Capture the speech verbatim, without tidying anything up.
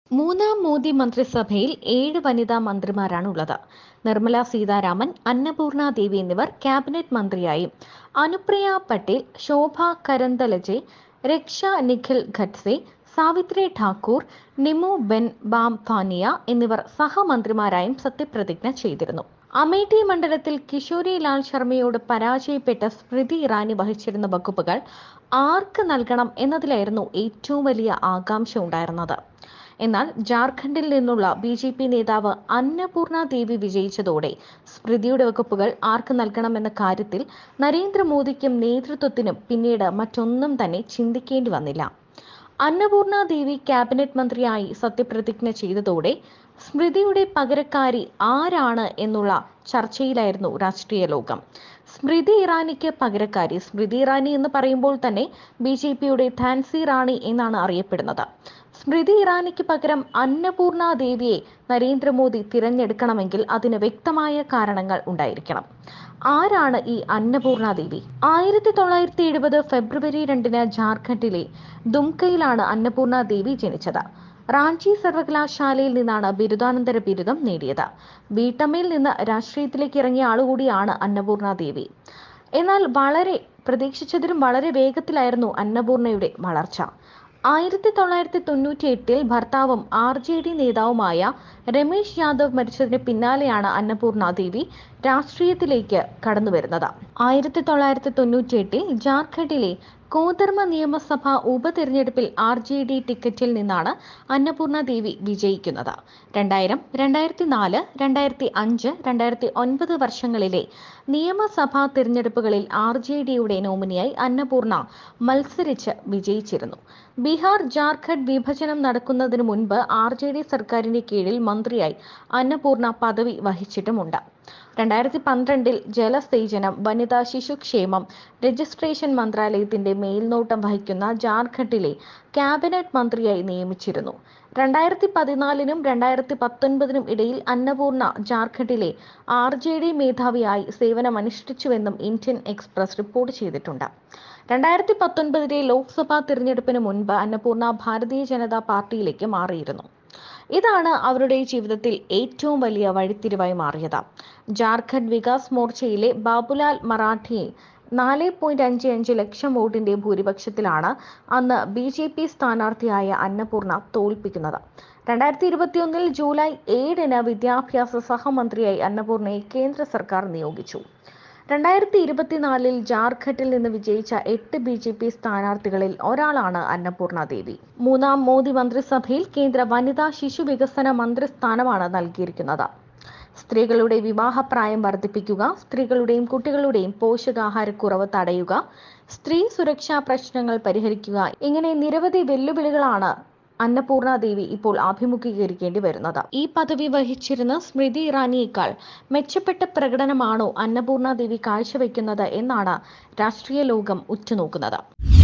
മൂന്നാം മോദി മന്ത്രിസഭയിൽ ഏഴ് വനിതാ മന്ത്രിമാരാണുള്ളത്. നിർമ്മല സീതാരാമൻ, അന്നപൂർണ ദേവി എന്നിവർ ക്യാബിനറ്റ് മന്ത്രിയായും, അനുപ്രിയ പട്ടേൽ, ശോഭ കരന്തലജെ, രക്ഷ നിഖിൽ ഖഡ്സെ, സാവിത്രി ഠാക്കൂർ, നിമു ബെൻ ബാംഫാനിയ എന്നിവർ സഹമന്ത്രിമാരായും സത്യപ്രതിജ്ഞ ചെയ്തിരുന്നു. അമേഠി മണ്ഡലത്തിൽ കിഷോരി ലാൽ ശർമ്മയോട് പരാജയപ്പെട്ട സ്മൃതി ഇറാനി വഹിച്ചിരുന്ന വകുപ്പുകൾ ആർക്ക് നൽകണം എന്നതിലായിരുന്നു ഏറ്റവും വലിയ ആകാംക്ഷ ഉണ്ടായിരുന്നത്. എന്നാൽ ജാർഖണ്ഡിൽ നിന്നുള്ള ബി ജെ പി നേതാവ് അന്നപൂർണ ദേവി വിജയിച്ചതോടെ സ്മൃതിയുടെ വകുപ്പുകൾ ആർക്ക് നൽകണമെന്ന കാര്യത്തിൽ നരേന്ദ്രമോദിക്കും നേതൃത്വത്തിനും പിന്നീട് മറ്റൊന്നും തന്നെ ചിന്തിക്കേണ്ടി വന്നില്ല. അന്നപൂർണ ദേവി ക്യാബിനറ്റ് മന്ത്രിയായി സത്യപ്രതിജ്ഞ ചെയ്തതോടെ സ്മൃതിയുടെ പകരക്കാരി ആരാണ് എന്നുള്ള ചർച്ചയിലായിരുന്നു രാഷ്ട്രീയ ലോകം. സ്മൃതി ഇറാനിക്ക് പകരക്കാരി സ്മൃതി ഇറാനി എന്ന് പറയുമ്പോൾ തന്നെ ബി ജെ പിയുടെ ഝാൻസി റാണി എന്നാണ് അറിയപ്പെടുന്നത്. സ്മൃതി ഇറാനിക്ക് പകരം അന്നപൂർണ ദേവിയെ നരേന്ദ്രമോദി തിരഞ്ഞെടുക്കണമെങ്കിൽ അതിന് വ്യക്തമായ കാരണങ്ങൾ ഉണ്ടായിരിക്കണം. ആരാണ് ഈ അന്നപൂർണ ദേവി? ആയിരത്തി തൊള്ളായിരത്തി എഴുപത് ഫെബ്രുവരി രണ്ടിന് ജാർഖണ്ഡിലെ ദുംകയിലാണ് അന്നപൂർണ ദേവി ജനിച്ചത്. റാഞ്ചി സർവകലാശാലയിൽ നിന്നാണ് ബിരുദാനന്തര ബിരുദം നേടിയത്. വീട്ടമ്മയിൽ നിന്ന് രാഷ്ട്രീയത്തിലേക്ക് ഇറങ്ങിയ ആളുകൂടിയാണ് അന്നപൂർണ ദേവി. എന്നാൽ വളരെ പ്രതീക്ഷിച്ചതിലും വളരെ വേഗത്തിലായിരുന്നു അന്നപൂർണയുടെ വളർച്ച. ആയിരത്തി തൊള്ളായിരത്തി തൊണ്ണൂറ്റി എട്ടിൽ ഭർത്താവും ആർ ജെ ഡി നേതാവുമായ രമേശ് യാദവ് മരിച്ചതിന് പിന്നാലെയാണ് അന്നപൂർണ ദേവി രാഷ്ട്രീയത്തിലേക്ക് കടന്നുവരുന്നത്. ആയിരത്തി തൊള്ളായിരത്തി തൊണ്ണൂറ്റി എട്ടിൽ ജാർഖണ്ഡിലെ കോതർമ നിയമസഭാ ഉപതെരഞ്ഞെടുപ്പിൽ ആർ ജെ ഡി ടിക്കറ്റിൽ നിന്നാണ് അന്നപൂർണ ദേവി വിജയിക്കുന്നത്. രണ്ടായിരം, രണ്ടായിരത്തി നാല്, രണ്ടായിരത്തി അഞ്ച്, രണ്ടായിരത്തി ഒൻപത് വർഷങ്ങളിലെ നിയമസഭാ തിരഞ്ഞെടുപ്പുകളിൽ ആർ ജെ ഡിയുടെ നോമിനിയായി അന്നപൂർണ മത്സരിച്ച് വിജയിച്ചിരുന്നു. ബീഹാർ ജാർഖണ്ഡ് വിഭജനം നടക്കുന്നതിന് മുൻപ് ആർ ജെ ഡി സർക്കാരിന്റെ കീഴിൽ മന്ത്രിയായി അന്നപൂർണ പദവി വഹിച്ചിട്ടുമുണ്ട്. രണ്ടായിരത്തി പന്ത്രണ്ടിൽ ജലസേചനം, വനിതാ ശിശുക്ഷേമം, രജിസ്ട്രേഷൻ മന്ത്രാലയത്തിന്റെ മേൽനോട്ടം വഹിക്കുന്ന ജാർഖണ്ഡിലെ ക്യാബിനറ്റ് മന്ത്രിയായി നിയമിച്ചിരുന്നു. രണ്ടായിരത്തി പതിനാലിനും രണ്ടായിരത്തി പത്തൊൻപതിനും ഇടയിൽ അന്നപൂർണ ജാർഖണ്ഡിലെ ആർ ജെ ഡി മേധാവിയായി സേവനമനുഷ്ഠിച്ചുവെന്നും ഇന്ത്യൻ എക്സ്പ്രസ് റിപ്പോർട്ട് ചെയ്തിട്ടുണ്ട്. രണ്ടായിരത്തി പത്തൊൻപതിലെ ലോക്സഭാ തിരഞ്ഞെടുപ്പിന് മുൻപ് അന്നപൂർണ ഭാരതീയ ജനതാ പാർട്ടിയിലേക്ക് മാറിയിരുന്നു. ഇതാണ് അവരുടെ ജീവിതത്തിൽ ഏറ്റവും വലിയ വഴിത്തിരിവായി മാറിയത്. ജാർഖണ്ഡ് വികാസ് മോർച്ചയിലെ ബാബുലാൽ മറാഠിയെ നാല് പോയിന്റ് അഞ്ച് അഞ്ച് ലക്ഷം വോട്ടിന്റെ ഭൂരിപക്ഷത്തിലാണ് അന്ന് ബി ജെ പി സ്ഥാനാർത്ഥിയായ അന്നപൂർണ തോൽപ്പിക്കുന്നത്. രണ്ടായിരത്തി ഇരുപത്തിയൊന്നിൽ ജൂലൈ ഏഴിന് വിദ്യാഭ്യാസ സഹമന്ത്രിയായി അന്നപൂർണയെ കേന്ദ്ര സർക്കാർ നിയോഗിച്ചു. രണ്ടായിരത്തി ഇരുപത്തിനാലിൽ ജാർഖണ്ഡിൽ നിന്ന് വിജയിച്ച എട്ട് ബി ജെ പി സ്ഥാനാർത്ഥികളിൽ ഒരാളാണ് അന്നപൂർണ ദേവി. മൂന്നാം മോദി മന്ത്രിസഭയിൽ കേന്ദ്ര വനിതാ ശിശു വികസന മന്ത്രിസ്ഥാനമാണ് നൽകിയിരിക്കുന്നത്. സ്ത്രീകളുടെ വിവാഹപ്രായം വർദ്ധിപ്പിക്കുക, സ്ത്രീകളുടെയും കുട്ടികളുടെയും പോഷകാഹാരക്കുറവ് തടയുക, സ്ത്രീ സുരക്ഷാ പ്രശ്നങ്ങൾ പരിഹരിക്കുക, ഇങ്ങനെ നിരവധി വെല്ലുവിളികളാണ് അന്നപൂർണ ദേവി ഇപ്പോൾ അഭിമുഖീകരിക്കേണ്ടി വരുന്നത്. ഈ പദവി വഹിച്ചിരുന്ന സ്മൃതി ഇറാനിയേക്കാൾ മെച്ചപ്പെട്ട പ്രകടനമാണോ അന്നപൂർണ ദേവി കാഴ്ചവെക്കുന്നത് എന്നാണ് രാഷ്ട്രീയ ലോകം ഉറ്റുനോക്കുന്നത്.